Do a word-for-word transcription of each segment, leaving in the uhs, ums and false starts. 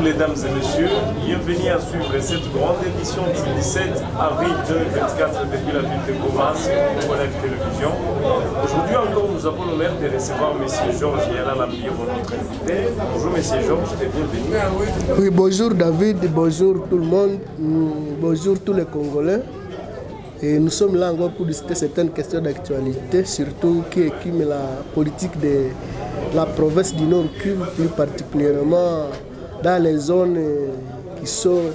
mesdames et messieurs, bienvenue à suivre cette grande édition du dix-sept avril deux mille vingt-quatre depuis la ville de Goma sur Congo Télévision. Aujourd'hui encore, nous avons l'honneur de recevoir M. Georges Yala Lambier, notre invité. Bonjour M. Georges, et bienvenue. Oui, bonjour David, bonjour tout le monde, bonjour tous les Congolais. Et nous sommes là encore pour discuter certaines questions d'actualité, surtout qui écument la politique de la province du Nord Kivu, plus particulièrement dans les zones qui sont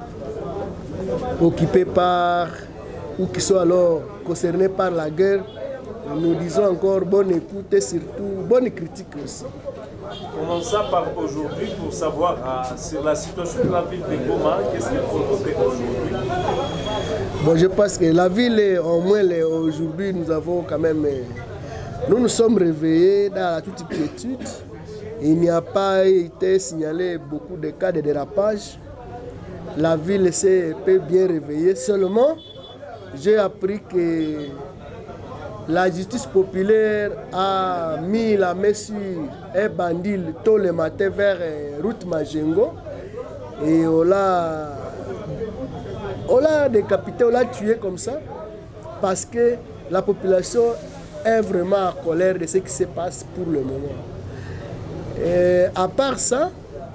occupées par ou qui sont alors concernées par la guerre. Nous disons encore bonne écoute et surtout bonne critique aussi. Commençons par aujourd'hui pour savoir euh, sur la situation de la ville de Goma, qu'est-ce qu'il faut noter aujourd'hui? Bon, je pense que la ville, au moins aujourd'hui, nous avons quand même... Nous nous sommes réveillés dans la toute inquiétude. Il n'y a pas été signalé beaucoup de cas de dérapage. La ville s'est bien réveillée. Seulement, j'ai appris que la justice populaire a mis la main sur un bandit tôt le matin vers route Majengo. Et on l'a... On l'a décapité, on l'a tué comme ça, parce que la population est vraiment en colère de ce qui se passe pour le moment. Et à part ça,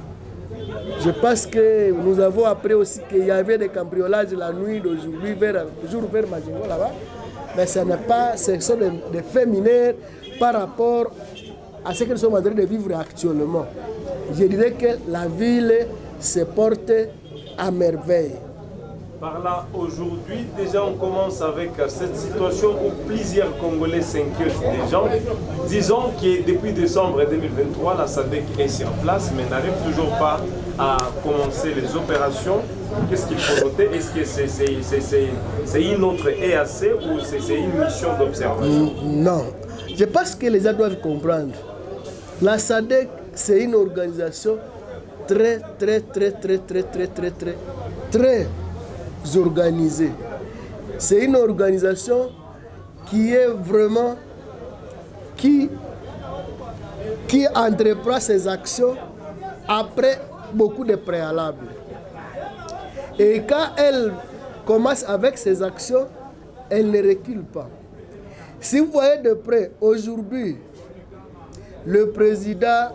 je pense que nous avons appris aussi qu'il y avait des cambriolages la nuit d'aujourd'hui, vers, jour vers Majengo là-bas, mais ce n'est pas, ce sont des, des faits mineurs par rapport à ce que nous sommes en train de vivre actuellement. Je dirais que la ville se porte à merveille. Par là, aujourd'hui, déjà on commence avec cette situation où plusieurs Congolais s'inquiètent des gens. Disons que depuis décembre deux mille vingt-trois, la S A D C est sur place, mais n'arrive toujours pas à commencer les opérations. Qu'est-ce qu'il faut noter? Est-ce que c'est une autre E A C ou c'est une mission d'observation? Non. Je pense que les gens doivent comprendre. La S A D C, c'est une organisation très, très, très, très, très, très, très, très, très organisée. C'est une organisation qui est vraiment, qui, qui entreprend ses actions après beaucoup de préalables. Et quand elle commence avec ses actions, elle ne recule pas. Si vous voyez de près, aujourd'hui, le président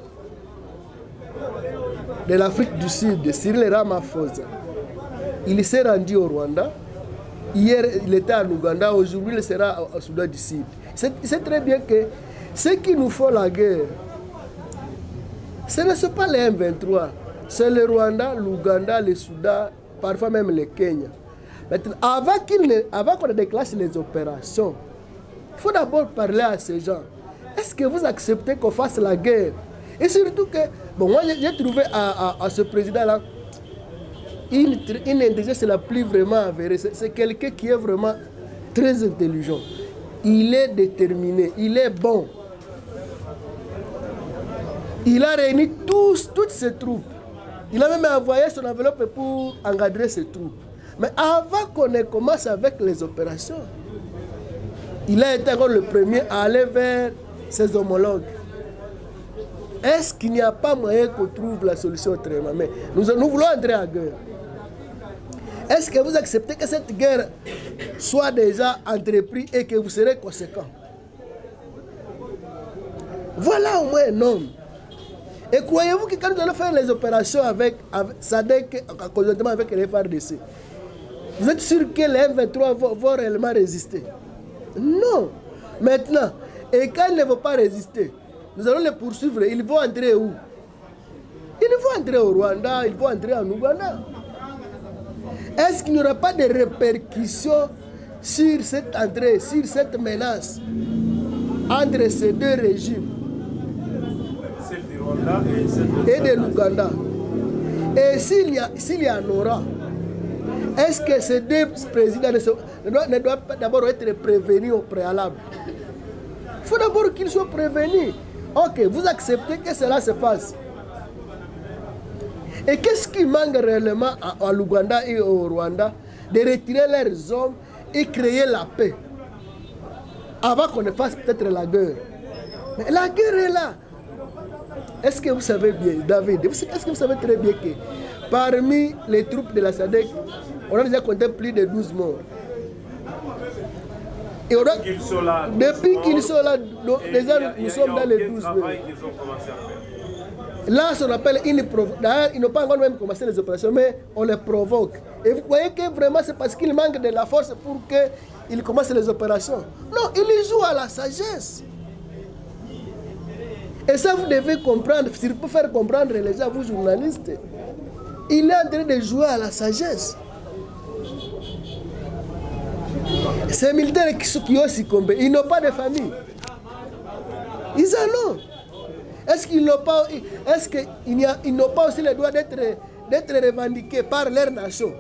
de l'Afrique du Sud, Cyril Ramaphosa, il s'est rendu au Rwanda. Hier, il était en Ouganda. Aujourd'hui, il sera au Soudan du Sud. C'est très bien que ceux qui nous font la guerre, ce ne sont pas les M vingt-trois. C'est le Rwanda, l'Ouganda, le Soudan, parfois même le Kenya. Maintenant, avant qu'il avant qu'on déclenche les opérations, il faut d'abord parler à ces gens. Est-ce que vous acceptez qu'on fasse la guerre? Et surtout que, bon, moi j'ai trouvé à, à, à ce président-là une, une intelligence la plus vraiment avérée. C'est quelqu'un qui est vraiment très intelligent. Il est déterminé, il est bon. Il a réuni tous, toutes ses troupes. Il a même envoyé son enveloppe pour encadrer ses troupes. Mais avant qu'on commence avec les opérations, il a été encore le premier à aller vers ses homologues. Est-ce qu'il n'y a pas moyen qu'on trouve la solution autrement? Mais nous, nous voulons entrer en guerre. Est-ce que vous acceptez que cette guerre soit déjà entreprise et que vous serez conséquent? Voilà au moins un homme. Et croyez-vous que quand nous allons faire les opérations avec, avec S A D C, conjointement avec les F A R D C, vous êtes sûr que les M vingt-trois vont, vont réellement résister? Non. Maintenant, et quand ils ne vont pas résister, nous allons les poursuivre. Ils vont entrer où? Ils vont entrer au Rwanda, ils vont entrer en Ouganda. Est-ce qu'il n'y aura pas de répercussions sur cette entrée, sur cette menace entre ces deux régimes? Celle du Rwanda et celle de, et de l'Ouganda. Et s'il y, s'il y en aura, est-ce que ces deux présidents ne doivent, ne doivent pas d'abord être prévenus au préalable? Il faut d'abord qu'ils soient prévenus. Ok, vous acceptez que cela se fasse. Et qu'est-ce qui manque réellement à, à l'Ouganda et au Rwanda? De retirer leurs hommes et créer la paix. Avant qu'on ne fasse peut-être la guerre. Mais la guerre est là. est-ce que vous savez bien, David, est-ce que vous savez très bien que parmi les troupes de la SADC, on a déjà compté plus de douze morts. Et on a, depuis qu'ils sont là, depuis qu'ils sont là, déjà nous sommes dans les douze morts. Là, ça appelle une provocation. D'ailleurs, ils n'ont pas encore même commencé les opérations, mais on les provoque. Et vous voyez que vraiment, c'est parce qu'ils manquent de la force pour qu'ils commencent les opérations. Non, ils jouent à la sagesse. Et ça, vous devez comprendre, s'il faut faire comprendre les gens, vous journalistes, il est en train de jouer à la sagesse. Ces militaires qui, qui ont succombé, ils n'ont pas de famille. Ils en ont. Est-ce qu'ils n'ont pas, est-ce qu'ils n'ont pas aussi le droit d'être revendiqués par leur nation?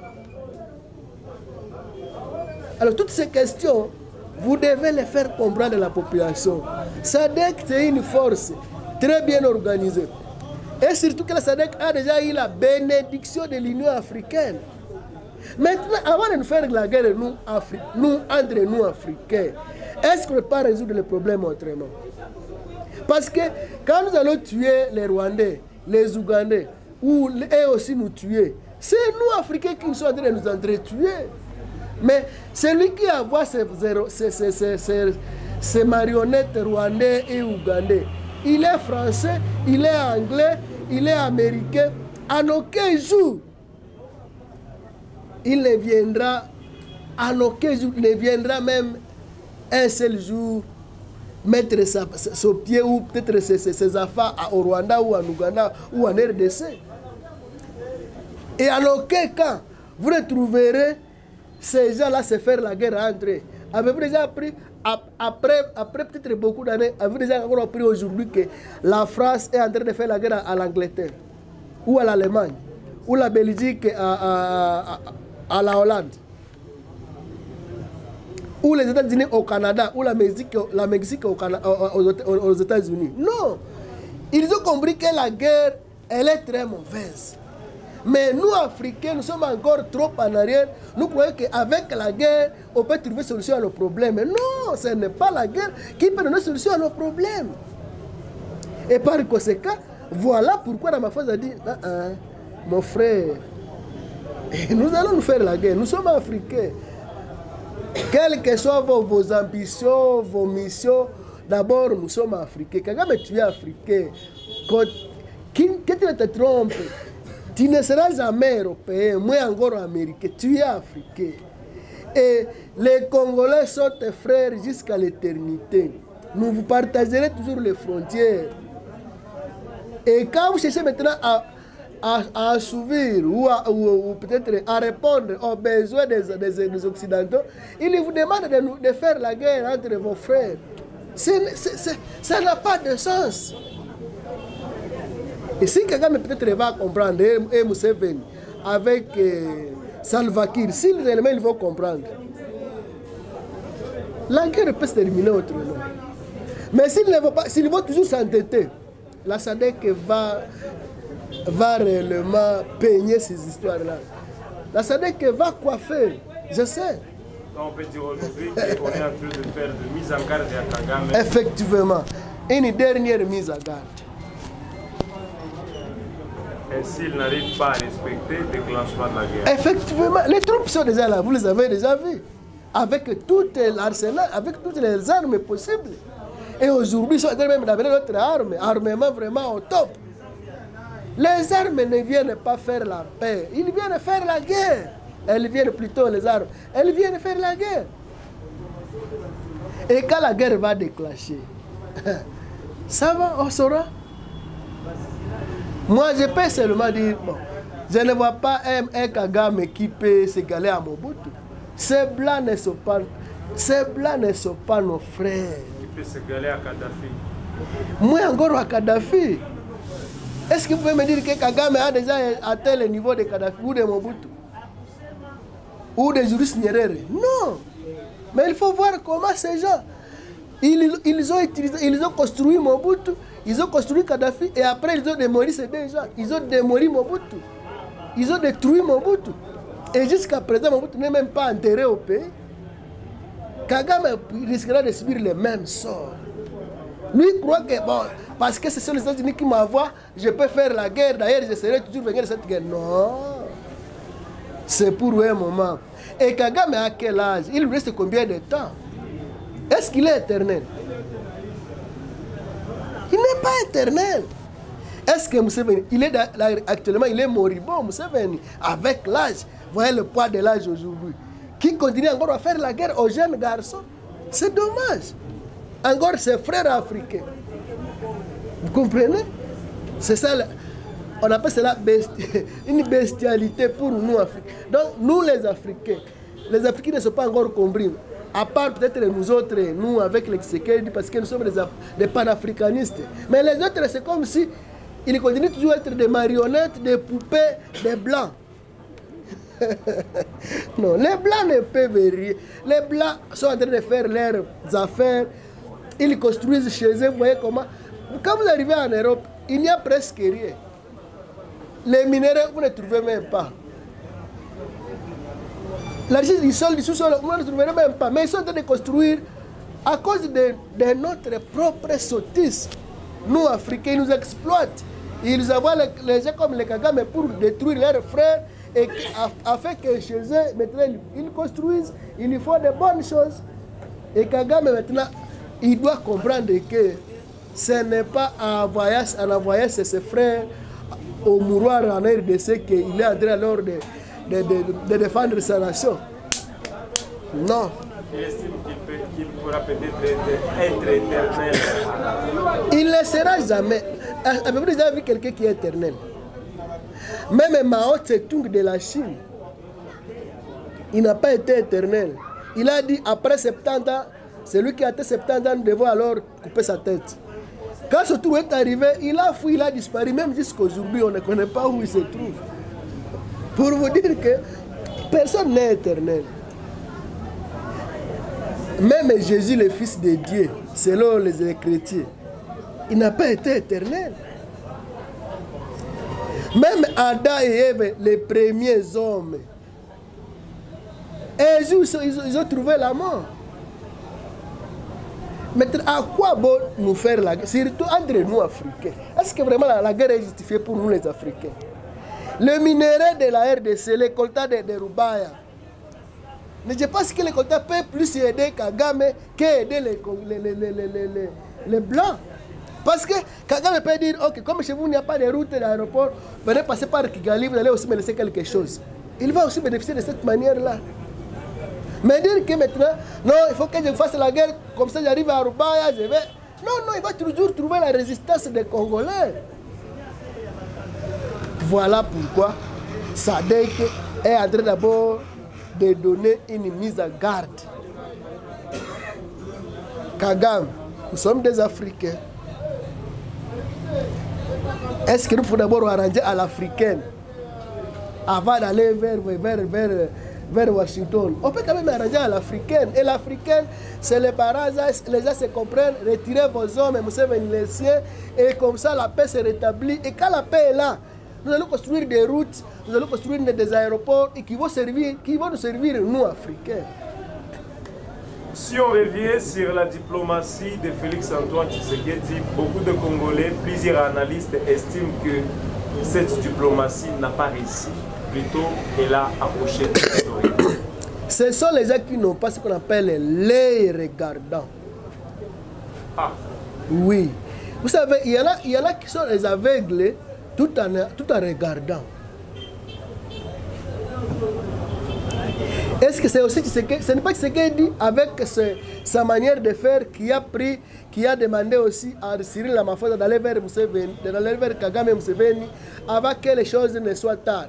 Alors toutes ces questions, vous devez les faire comprendre à la population. SADC, c'est une force très bien organisée. Et surtout que la SADC a déjà eu la bénédiction de l'Union africaine. Maintenant, avant de nous faire la guerre, nous, Afri nous entre nous, Africains, est-ce qu'on ne peut pas résoudre le problème autrement? Parce que quand nous allons tuer les Rwandais, les Ougandais, ou eux aussi nous tuer, c'est nous, Africains, qui sommes en train de nous entretuer. Mais celui qui a voir ces, ces, ces, ces, ces, ces marionnettes rwandais et ougandais, il est français, il est anglais, il est américain. En aucun jour, il ne viendra, en aucun jour, il ne viendra même un seul jour mettre sa, son pied ou peut-être ses, ses, ses affaires au Rwanda ou en Ouganda ou en R D C. Et en aucun cas, vous ne trouverez ces gens-là se faire la guerre entre eux. Avez-vous déjà appris, après, après peut-être beaucoup d'années, avez-vous déjà appris aujourd'hui que la France est en train de faire la guerre à l'Angleterre, ou à l'Allemagne, ou la Belgique à, à, à, à la Hollande, ou les États-Unis au Canada, ou la Mexique, la Mexique au Canada, aux, aux États-Unis? Non. Ils ont compris que la guerre, elle est très mauvaise. Mais nous, Africains, nous sommes encore trop en arrière. Nous croyons qu'avec la guerre, on peut trouver solution à nos problèmes. Mais non, ce n'est pas la guerre qui peut donner solution à nos problèmes. Et par conséquent, voilà pourquoi la Ramaphosa a dit, ah, ah, mon frère, nous allons nous faire la guerre. Nous sommes Africains. Quelles que soient vos, vos ambitions, vos missions, d'abord, nous sommes Africains. Kagame, tu es Africain. Quand, qui, que tu ne te trompes, tu ne seras jamais européen, moi encore américain, tu es africain. Et les Congolais sont tes frères jusqu'à l'éternité. Nous vous partagerons toujours les frontières. Et quand vous cherchez maintenant à, à, à assouvir ou, ou, ou peut-être à répondre aux besoins des, des, des Occidentaux, ils vous demandent de, nous, de faire la guerre entre vos frères. C'est, c'est, c'est, ça n'a pas de sens. Et si Kagame peut-être va comprendre, et Museveni, avec euh, Salva Kiir, si réellement ils vont comprendre, la guerre peut se terminer autrement. Mais s'ils ne vont pas, s'ils vont toujours s'entêter, la SADC va, va réellement peigner ces histoires-là. La SADC va coiffer, je sais. On peut dire aujourd'hui qu'on est en train de faire de mise en garde à Kagame. Effectivement, une dernière mise en garde. Et s'ils n'arrivent pas à respecter le déclenchement de la guerre? Effectivement, les troupes sont déjà là, vous les avez déjà vues. Avec tout l'arsenal, avec toutes les armes possibles. Et aujourd'hui, ils sont en train même d'amener notre arme, armement vraiment au top. Les armes ne viennent pas faire la paix, ils viennent faire la guerre. Elles viennent plutôt, les armes, elles viennent faire la guerre. Et quand la guerre va déclencher, ça va, on saura. Moi, je peux seulement dire, bon, je ne vois pas un, un Kagame qui peut s'égaler à Mobutu. Ces blancs ne sont pas, ces blancs ne sont pas nos frères. Qui peut s'égaler à Kadhafi? Moi, encore à Kadhafi. Est-ce que vous pouvez me dire que Kagame a déjà atteint le niveau de Kadhafi ou de Mobutu? Ou de Julius Nyerere? Non. Mais il faut voir comment ces gens, ils, ils, ont, utilisé, ils ont construit Mobutu. Ils ont construit Kadhafi et après ils ont démoli ces deux gens. Ils ont démoli Mobutu. Ils ont détruit Mobutu. Et jusqu'à présent, Mobutu n'est même pas enterré au pays. Kagame risquera de subir le même sort. Lui croit que bon, parce que ce sont les États-Unis qui m'envoient, je peux faire la guerre, d'ailleurs je serai toujours vainqueur de cette guerre. Non, c'est pour un moment. Et Kagame à quel âge? Il lui reste combien de temps? Est-ce qu'il est éternel? Il n'est pas éternel. Est-ce que Museveni, il est là, actuellement, il est moribond, Museveni, avec l'âge? Voyez le poids de l'âge aujourd'hui. Qui continue encore à faire la guerre aux jeunes garçons? C'est dommage. Encore ses frères africains. Vous comprenez? C'est ça, on appelle cela besti une bestialité pour nous, Africains. Donc, nous les Africains, les Africains ne sont pas encore compris. À part peut-être nous autres, nous avec les Tshisekedi, parce que nous sommes des, des panafricanistes. Mais les autres, c'est comme si ils continuent toujours à être des marionnettes, des poupées, des blancs. Non, les blancs ne peuvent rien. Les blancs sont en train de faire leurs affaires. Ils construisent chez eux, vous voyez comment. Quand vous arrivez en Europe, il n'y a presque rien. Les minéraux, vous ne trouvez même pas. L'argent du sol, du sous-sol, vous ne trouverez même pas. Mais ils sont en train de construire à cause de, de notre propre sottise. Nous, Africains, ils nous exploitent. Ils envoient les, les gens comme les Kagame pour détruire leurs frères et afin que chez eux, maintenant, ils construisent, ils lui font de bonnes choses. Et Kagame, maintenant, il doit comprendre que ce n'est pas en envoyant, en envoyant ses frères au mouroir en R D C qu'il est en train alors de, de, de, de défendre sa nation. Non. Il estime qu'il qu'il pourra peut-être être éternel. Il ne sera jamais. Avez-vous déjà vu quelqu'un qui est éternel? Même Mao Tse-tung de la Chine, il n'a pas été éternel. Il a dit après soixante-dix ans, celui qui a été soixante-dix ans, nous devons alors couper sa tête. Quand ce tour est arrivé, il a fui, il a disparu. Même jusqu'aujourd'hui, on ne connaît pas où il se trouve. Pour vous dire que personne n'est éternel. Même Jésus, le Fils de Dieu, selon les chrétiens, il n'a pas été éternel. Même Adam et Ève, les premiers hommes, et ils, ils, ils ont trouvé la mort. Mais à quoi bon nous faire la guerre? Surtout entre nous, Africains. Est-ce que vraiment la, la guerre est justifiée pour nous, les Africains? Le minerai de la R D C, les coltas de, de Rubaya. Mais je pense que les coltas peuvent plus aider Kagame qu'aider les, les, les, les, les, les, les Blancs. Parce que Kagame peut dire, ok, comme chez vous, il n'y a pas de route d'aéroport, venez passer par Kigali, vous allez aussi me laisser quelque chose. Il va aussi bénéficier de cette manière-là. Mais dire que maintenant, non, il faut que je fasse la guerre, comme ça j'arrive à Rubaya, je vais... Non, non, il va toujours trouver la résistance des Congolais. Voilà pourquoi Sadek est en train d'abord de donner une mise en garde. Kagame, nous sommes des Africains. Est-ce que nous pouvons d'abord arranger à l'africaine avant d'aller vers, vers, vers, vers Washington? On peut quand même arranger à l'africaine. Et l'africaine, c'est les parents, les gens se comprennent, retirez vos hommes, Museveni les siens, et comme ça la paix se rétablit. Et quand la paix est là, nous allons construire des routes, nous allons construire des aéroports et qui vont, servir, qui vont nous servir, nous, Africains. Si on revient sur la diplomatie de Félix-Antoine Tshisekedi, beaucoup de Congolais, plusieurs analystes estiment que cette diplomatie n'a pas réussi. Plutôt, elle a approché de l'histoire. Ce sont les gens qui n'ont pas ce qu'on appelle les regardants. Ah. Oui. Vous savez, il y en a, il y en a qui sont les aveugles tout en, tout en regardant. Est-ce que c'est aussi Tshisekedi? Ce n'est pas Tshisekedi avec ce, sa manière de faire qui a pris, qui a demandé aussi à Cyril Ramaphosa d'aller vers Museveni, d'aller vers Kagame et Museveni avant que les choses ne soient tard.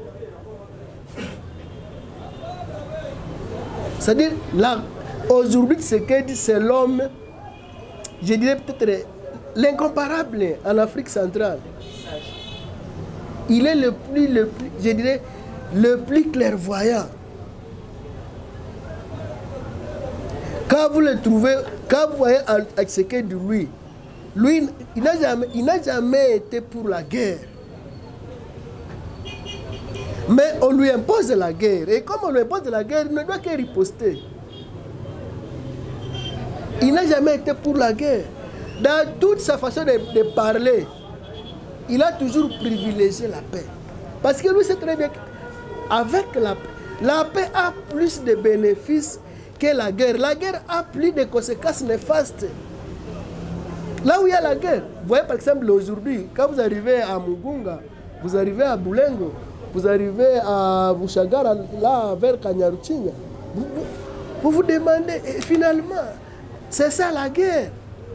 C'est-à-dire, là, aujourd'hui, Tshisekedi, c'est l'homme, je dirais peut-être l'incomparable en Afrique centrale. Il est le plus, le plus, je dirais, le plus clairvoyant. Quand vous le trouvez, quand vous voyez à Tshisekedi, lui, lui, il n'a jamais, il n'a jamais été pour la guerre. Mais on lui impose la guerre. Et comme on lui impose la guerre, il ne doit que riposter. Il n'a jamais été pour la guerre. dans toute sa façon de, de parler, il a toujours privilégié la paix. Parce que lui sait très bien qu'avec la paix, la paix a plus de bénéfices que la guerre. La guerre a plus de conséquences néfastes. Là où il y a la guerre, vous voyez par exemple aujourd'hui, quand vous arrivez à Mugunga, vous arrivez à Boulengo, vous arrivez à Bouchagara, là vers Kanyaruchinya, vous, vous, vous vous demandez, et finalement, c'est ça la guerre.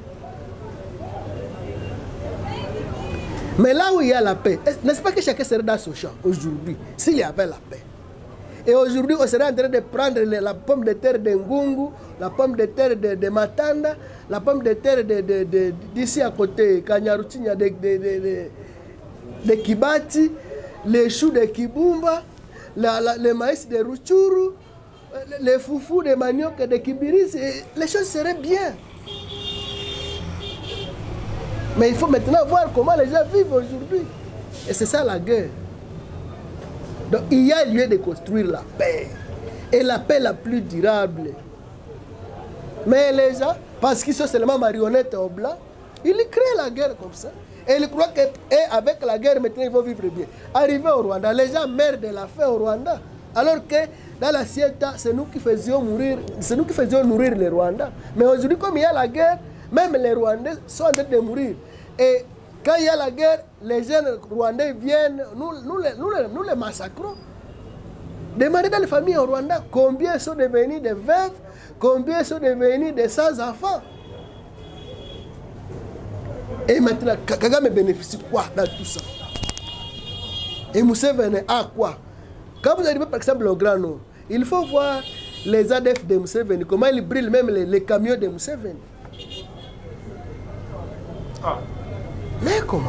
Mais là où il y a la paix, n'est-ce pas que chacun serait dans son champ aujourd'hui, s'il y avait la paix? Et aujourd'hui, on serait en train de prendre la pomme de terre de Ngungu, la pomme de terre de, de Matanda, la pomme de terre de, de, de, d'ici à côté, Kanyaruchinya, de, de, de, de, de Kibati, les choux de Kibumba, la, la, le maïs de Ruchuru, les foufous de manioc de Kibiris, les choses seraient bien. Mais il faut maintenant voir comment les gens vivent aujourd'hui. Et c'est ça la guerre. Donc il y a lieu de construire la paix. Et la paix la plus durable. Mais les gens, parce qu'ils sont seulement marionnettes au blanc, ils créent la guerre comme ça. Et ils croient qu'avec la guerre, maintenant, ils vont vivre bien. Arrivé au Rwanda, les gens meurent de la faim au Rwanda. Alors que dans la Sieta, c'est nous qui faisions mourir, c'est nous qui faisions nourrir les Rwandais. Mais aujourd'hui, comme il y a la guerre, même les Rwandais sont en train de mourir. Et quand il y a la guerre, les jeunes Rwandais viennent, nous, nous, les, nous, les, nous les massacrons. Demandez dans les familles au Rwanda combien sont devenus des veuves, combien sont devenus des sans-enfants. Et maintenant, Kagame bénéficie quoi dans tout ça? Et Museveni a quoi? Quand vous arrivez par exemple au Grand Nord, il faut voir les A D F de Museveni, comment ils brillent même les, les camions de Museveni. Ah. Mais comment?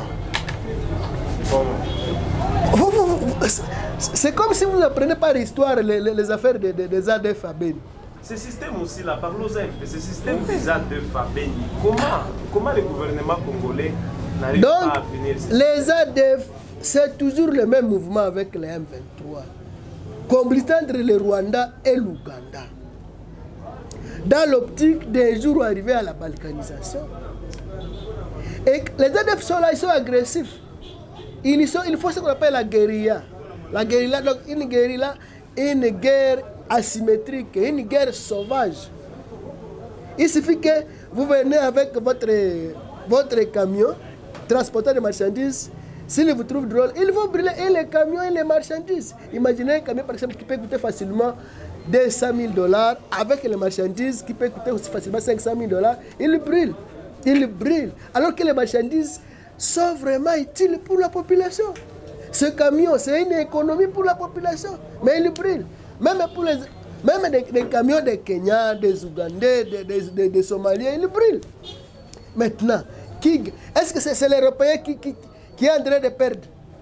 Bon. C'est comme si vous apprenez par histoire les, les, les affaires des de, de A D F à Beni. Ce système aussi, là, parlons-en un peu, ce système des A D F à Beni, comment, comment le gouvernement congolais n'arrive pas à finir ça? Les A D F, c'est toujours le même mouvement avec les M vingt-trois. Complice entre le Rwanda et l'Ouganda. Dans l'optique des jours arrivés à la balkanisation. Et les A D F sont là, ils sont agressifs. Ils sont, il faut ce qu'on appelle la guérilla. La guérilla, donc une guérilla, une guerre asymétrique, une guerre sauvage. Il suffit que vous venez avec votre, votre camion, transporteur de marchandises. S'ils vous trouvent drôle, ils vont brûler et les camions et les marchandises. Imaginez un camion, par exemple, qui peut coûter facilement deux cent mille dollars, avec les marchandises qui peut coûter aussi facilement cinq cent mille dollars, il brûle. Il brûle. Alors que les marchandises sont vraiment utiles pour la population. Ce camion, c'est une économie pour la population, mais il brûle. Même pour les, même des, des camions des Kenyans, des Ougandais, des, des, des, des Somaliens, ils brûlent. Maintenant, est-ce que c'est est l'Européen qui, qui, qui est en train de perdre?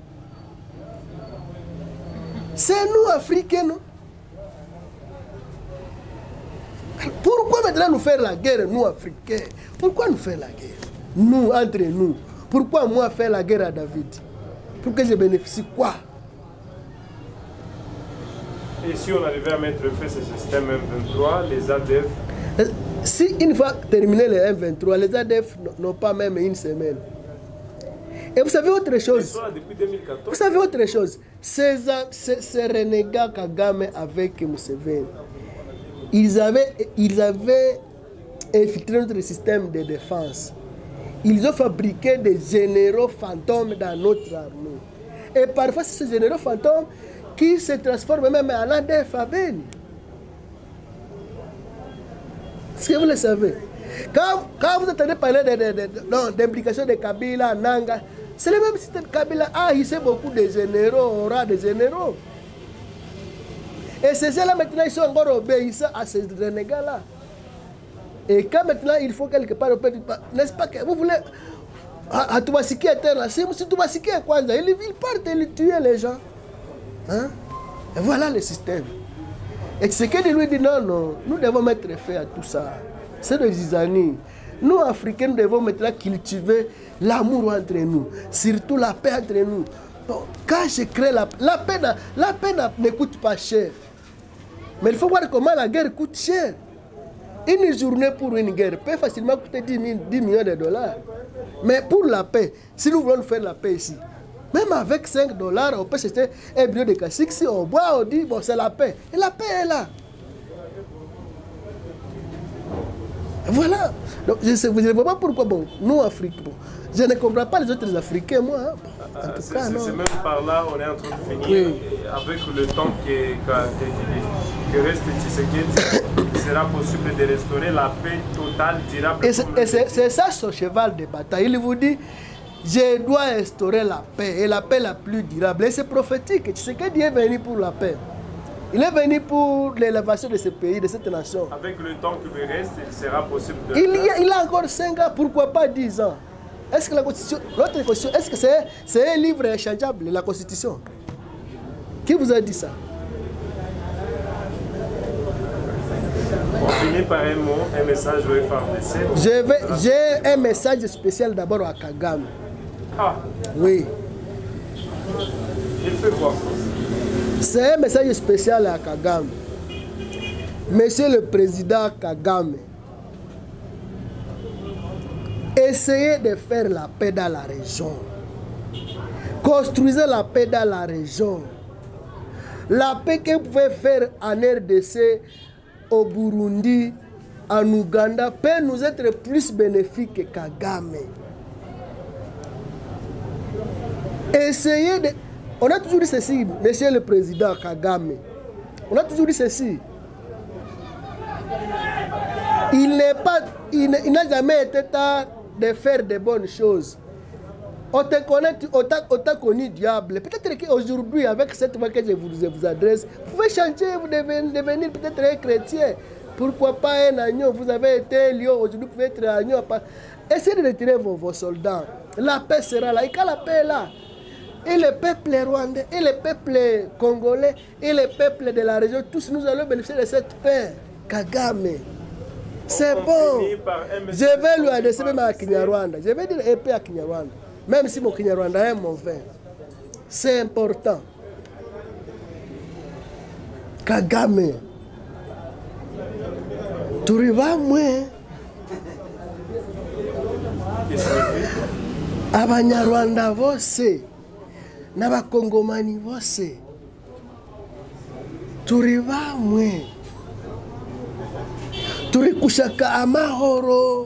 C'est nous, Africains, non? Pourquoi maintenant nous faire la guerre, nous, Africains? Pourquoi nous faire la guerre? Nous, entre nous. Pourquoi moi faire la guerre à David? Pour que je bénéficie quoi? Et si on arrivait à mettre fin à ce système M vingt-trois, les A D F? Si une fois terminé les M vingt-trois, les A D F n'ont pas même une semaine. Et vous savez autre chose? Depuis deux mille quatorze. Vous savez autre chose? Ces, ces, ces renégats Kagame avec Museveni, ils avaient, ils avaient infiltré notre système de défense. Ils ont fabriqué des généraux fantômes dans notre armée. Et parfois, c'est ces généraux fantômes qui se transforment même en A D F à Beni. Est-ce que vous le savez? Quand, quand vous entendez parler d'implication de, de, de, de Kabila, Nanga, c'est le même système. Kabila a hissé beaucoup de généraux, aura des généraux. Et ces gens-là, maintenant, ils sont encore obéissants à ces renégats-là. Et quand maintenant, il faut quelque part, n'est-ce pas que vous voulez... À Toubasiki est terre là, si Toubasiki est quoi? Ils partent et ils tuent les gens. Hein? Et voilà le système. Et ce qu'il lui dit, non, non, nous devons mettre fin à tout ça. C'est le zizanie. Nous, Africains, nous devons maintenant cultiver l'amour entre nous, surtout la paix entre nous. Donc, quand je crée la, la paix, la paix ne coûte pas cher. Mais il faut voir comment la guerre coûte cher. Une journée pour une guerre peut facilement coûter dix millions de dollars. Mais pour la paix, si nous voulons faire la paix ici, même avec cinq dollars, on peut acheter un bidon de cassique. Si on boit, on dit, bon, c'est la paix. Et la paix est là. Voilà. Donc, je ne vous dis pas pourquoi, bon, nous, Africains, bon, je ne comprends pas les autres Africains, moi. Hein. En tout c'est, cas, non. C'est même par là, on est en train de finir. Oui. Avec le temps que, que, que reste Tshisekedi, il sera possible de restaurer la paix totale, durable. Et c'est, c'est ça son cheval de bataille. Il vous dit, je dois instaurer la paix, et la paix la plus durable. Et c'est prophétique. Tshisekedi est venu pour la paix. Il est venu pour l'élévation de ce pays, de cette nation. Avec le temps qui me reste, il sera possible de... Il, y a, il a encore cinq ans, pourquoi pas dix ans? Est-ce que la Constitution, l'autre Constitution, est-ce que c'est, c'est un livre inchangeable, la Constitution? Qui vous a dit ça? On finit par un mot, un message au F R D C. Je vais, j'ai un message spécial d'abord à Kagame. Ah. Oui. Il fait quoi? C'est un message spécial à Kagame. Monsieur le Président Kagame, essayez de faire la paix dans la région. Construisez la paix dans la région. La paix que vous pouvez faire en R D C, au Burundi, en Ouganda, peut nous être plus bénéfique que Kagame. Essayez de... On a toujours dit ceci, Monsieur le Président Kagame. On a toujours dit ceci. Il n'est pas, il n'a jamais été tard de faire de bonnes choses. On te connaît, on t'a connu diable. Peut-être qu'aujourd'hui, avec cette voix que je vous, je vous adresse, vous pouvez changer, vous devenez devenir peut-être un chrétien. Pourquoi pas un agneau? Vous avez été lion, aujourd'hui vous pouvez être un agneau. Essayez de retirer vos, vos soldats. La paix sera là. Et quand la paix est là, et le peuple rwandais, et le peuple congolais, et le peuple de la région, tous nous allons bénéficier de cette paix. Kagame. C'est bon. Je vais lui adresser même à Kinyarwanda. Je vais dire épée à Kinyarwanda. Même si mon Kinyarwanda est mauvais. C'est important. Kagame. Turiva mwe. Abanyarwanda bose. N'abakongomani bose. Turiva mwe. Turikushaka amahoro.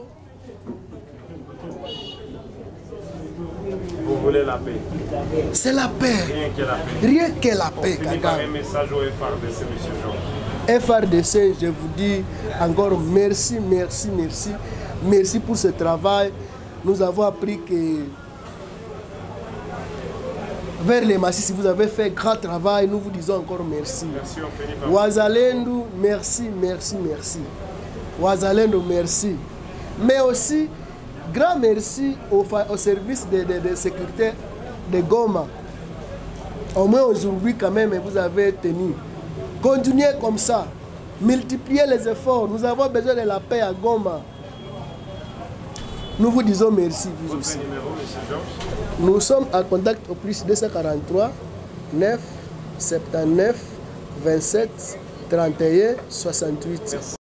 Vous voulez la paix? C'est la paix. Rien que la paix. Rien que la paix. On finit par un message au F R D C, monsieur Jean. F R D C, je vous dis encore merci, merci, merci. Merci pour ce travail. Nous avons appris que vers les massifs, si vous avez fait grand travail, nous vous disons encore merci. Merci, on finit par... Wazalendo, merci, merci, merci. Wazalendo, merci. Mais aussi, grand merci au, au service de, de, de sécurité de Goma. Au moins aujourd'hui, quand même, vous avez tenu. Continuez comme ça. Multipliez les efforts. Nous avons besoin de la paix à Goma. Nous vous disons merci, vous Votre aussi. numéro, monsieur Georges? Nous sommes en contact au plus deux cent quarante-trois, neuf, soixante-dix-neuf, vingt-sept, trente et un, soixante-huit. Merci.